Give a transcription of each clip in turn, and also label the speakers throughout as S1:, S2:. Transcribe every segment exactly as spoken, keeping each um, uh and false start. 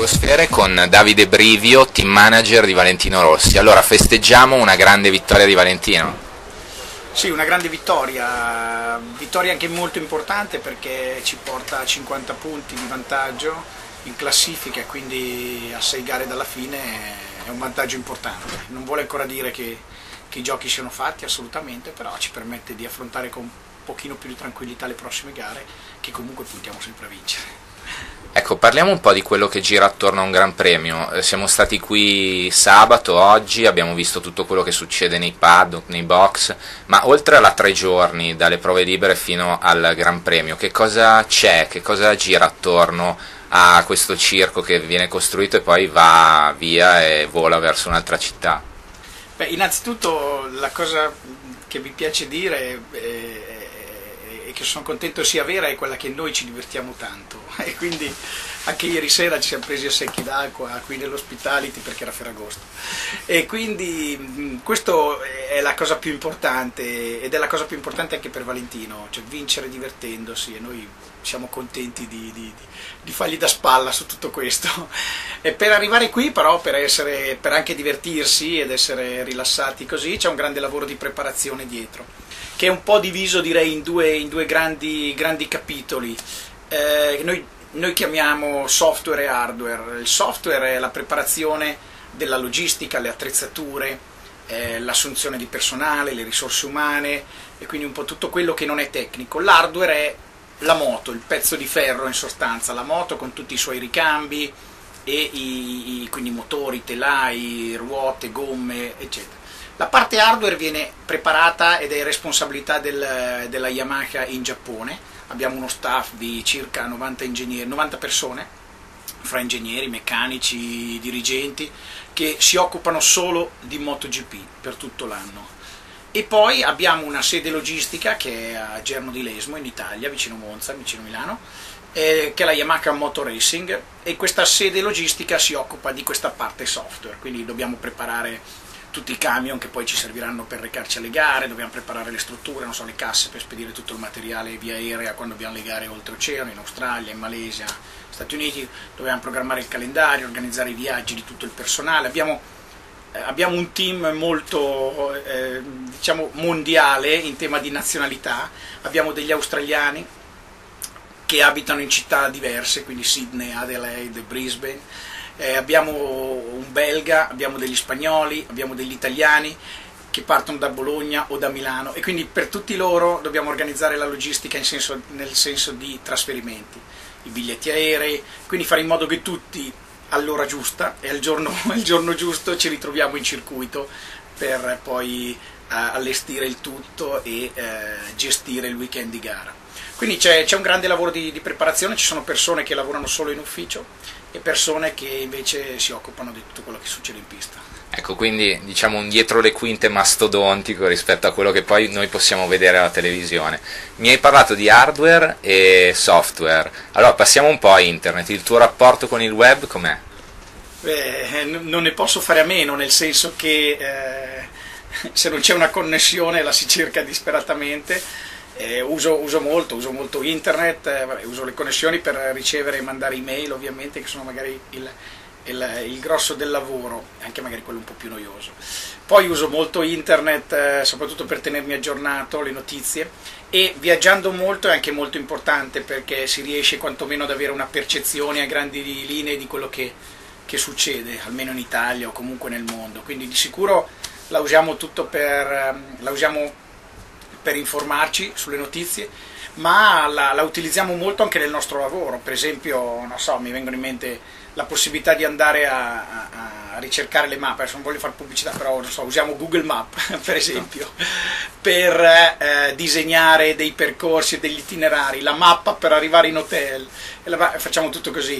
S1: Logosfere con Davide Brivio, team manager di Valentino Rossi. Allora, festeggiamo una grande vittoria di Valentino?
S2: Sì, una grande vittoria, vittoria anche molto importante perché ci porta a cinquanta punti di vantaggio in classifica e quindi a sei gare dalla fine è un vantaggio importante. Non vuole ancora dire che, che i giochi siano fatti assolutamente, però ci permette di affrontare con un pochino più di tranquillità le prossime gare, che comunque puntiamo sempre a vincere.
S1: Ecco, parliamo un po' di quello che gira attorno a un Gran Premio. Eh, siamo stati qui sabato, oggi, abbiamo visto tutto quello che succede nei paddock, nei box, ma oltre alla tre giorni, dalle prove libere fino al Gran Premio, che cosa c'è, che cosa gira attorno a questo circo che viene costruito e poi va via e vola verso un'altra città?
S2: Beh, innanzitutto la cosa che mi piace dire è e che sono contento sia vera è quella che noi ci divertiamo tanto e quindi anche ieri sera ci siamo presi a secchi d'acqua qui nell'ospitality perché era Ferragosto e quindi questo è la cosa più importante ed è la cosa più importante anche per Valentino, cioè vincere divertendosi, e noi siamo contenti di, di, di fargli da spalla su tutto questo. E per arrivare qui però, per, essere, per anche divertirsi ed essere rilassati così, c'è un grande lavoro di preparazione dietro, che è un po' diviso direi in due, in due grandi, grandi capitoli. Eh, noi, noi chiamiamo software e hardware. Il software è la preparazione della logistica, le attrezzature, eh, l'assunzione di personale, le risorse umane e quindi un po' tutto quello che non è tecnico. L'hardware è la moto, il pezzo di ferro in sostanza, la moto con tutti i suoi ricambi e i, i, quindi motori, telai, ruote, gomme, eccetera. La parte hardware viene preparata ed è responsabilità del, della Yamaha in Giappone. Abbiamo uno staff di circa novanta, ingegneri, novanta persone, fra ingegneri, meccanici, dirigenti, che si occupano solo di MotoGP per tutto l'anno. E poi abbiamo una sede logistica che è a Gerno di Lesmo in Italia, vicino Monza, vicino Milano, eh, che è la Yamaha Motor Racing, e questa sede logistica si occupa di questa parte software, quindi dobbiamo preparare tutti i camion che poi ci serviranno per recarci alle gare, dobbiamo preparare le strutture, non so, le casse per spedire tutto il materiale via aerea quando abbiamo le gare oltreoceano, in Australia, in Malesia, Stati Uniti, dobbiamo programmare il calendario, organizzare i viaggi di tutto il personale. Abbiamo, eh, abbiamo un team molto eh, diciamo mondiale in tema di nazionalità, abbiamo degli australiani che abitano in città diverse, quindi Sydney, Adelaide, Brisbane. Eh, abbiamo un belga, abbiamo degli spagnoli, abbiamo degli italiani che partono da Bologna o da Milano, e quindi per tutti loro dobbiamo organizzare la logistica in senso, nel senso di trasferimenti, i biglietti aerei, quindi fare in modo che tutti all'ora giusta e al giorno, al giorno giusto ci ritroviamo in circuito per poi eh, allestire il tutto e eh, gestire il weekend di gara. Quindi c'è un grande lavoro di, di preparazione, ci sono persone che lavorano solo in ufficio e persone che invece si occupano di tutto quello che succede in pista.
S1: Ecco, quindi diciamo un dietro le quinte mastodontico rispetto a quello che poi noi possiamo vedere alla televisione. Mi hai parlato di hardware e software, allora passiamo un po' a internet. Il tuo rapporto con il web com'è?
S2: Beh, non ne posso fare a meno, nel senso che eh, se non c'è una connessione la si cerca disperatamente. Eh, uso, uso molto, uso molto internet, eh, vabbè, uso le connessioni per ricevere e mandare email, ovviamente, che sono magari il, il, il grosso del lavoro, anche magari quello un po' più noioso. Poi uso molto internet, eh, soprattutto per tenermi aggiornato, le notizie, e viaggiando molto è anche molto importante perché si riesce quantomeno ad avere una percezione a grandi linee di quello che, che succede, almeno in Italia o comunque nel mondo. Quindi di sicuro la usiamo tutto per... la usiamo per informarci sulle notizie, ma la, la utilizziamo molto anche nel nostro lavoro. Per esempio, non so, mi vengono in mente la possibilità di andare a, a, a ricercare le mappe. Adesso non voglio fare pubblicità, però non so, usiamo Google Maps per esempio per eh, disegnare dei percorsi, degli itinerari, la mappa per arrivare in hotel, e la, facciamo tutto così.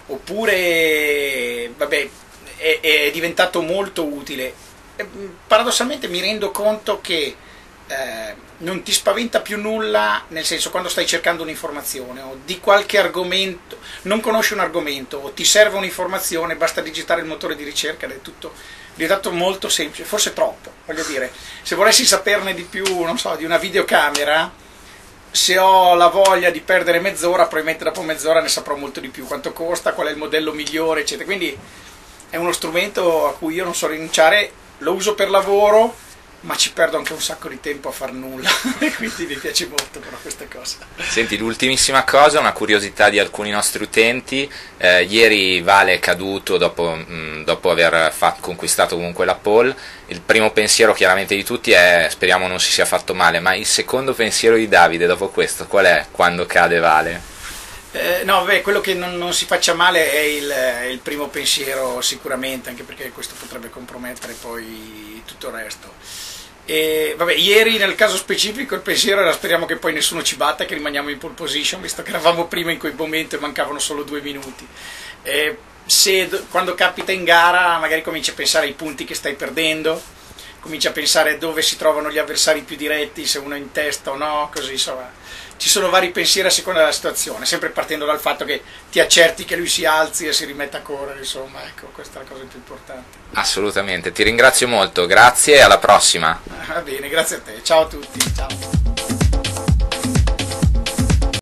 S2: Oppure, vabbè, è, è diventato molto utile. E, paradossalmente mi rendo conto che Eh, non ti spaventa più nulla, nel senso, quando stai cercando un'informazione o di qualche argomento, non conosci un argomento o ti serve un'informazione, basta digitare il motore di ricerca ed è tutto diventato molto semplice, forse troppo, voglio dire, se volessi saperne di più, non so, di una videocamera, se ho la voglia di perdere mezz'ora, probabilmente dopo mezz'ora ne saprò molto di più, quanto costa, qual è il modello migliore, eccetera. Quindi è uno strumento a cui io non so rinunciare, lo uso per lavoro, ma ci perdo anche un sacco di tempo a far nulla, e quindi mi piace molto però questa cosa.
S1: Senti, l'ultimissima cosa, una curiosità di alcuni nostri utenti, eh, ieri Vale è caduto dopo, mh, dopo aver fatto, conquistato comunque la pole. Il primo pensiero chiaramente di tutti è speriamo non si sia fatto male, ma il secondo pensiero di Davide dopo questo qual è quando cade Vale?
S2: Eh, no, beh, quello che non, non si faccia male è il, è il primo pensiero sicuramente, anche perché questo potrebbe compromettere poi tutto il resto. E, vabbè, ieri nel caso specifico il pensiero era speriamo che poi nessuno ci batta, che rimaniamo in pole position, visto che eravamo prima in quel momento e mancavano solo due minuti. E se quando capita in gara magari cominci a pensare ai punti che stai perdendo, cominci a pensare dove si trovano gli avversari più diretti, se uno è in testa o no, così insomma. Ci sono vari pensieri a seconda della situazione, sempre partendo dal fatto che ti accerti che lui si alzi e si rimetta a correre, insomma, ecco, questa è la cosa più importante.
S1: Assolutamente, ti ringrazio molto, grazie e alla prossima.
S2: Va bene, grazie a te, ciao a tutti. Ciao.